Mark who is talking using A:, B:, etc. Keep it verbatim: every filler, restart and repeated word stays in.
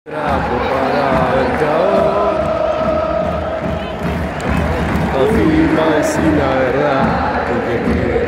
A: Trapo para el cabo, afirma decir la verdad, porque